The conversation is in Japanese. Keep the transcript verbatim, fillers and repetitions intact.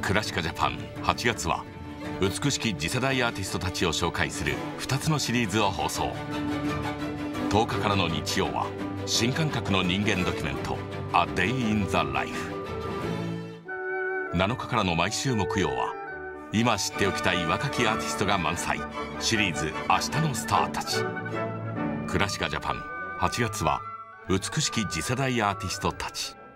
クラシカジャパンはちがつは美しき次世代アーティストたちを紹介するふたつのシリーズを放送。とおかからの日曜は新感覚の人間ドキュメント A Day in the Life。 なのかからの毎週木曜は今知っておきたい若きアーティストが満載シリーズ明日のスターたち。クラシカジャパンはちがつは美しき次世代アーティストたち。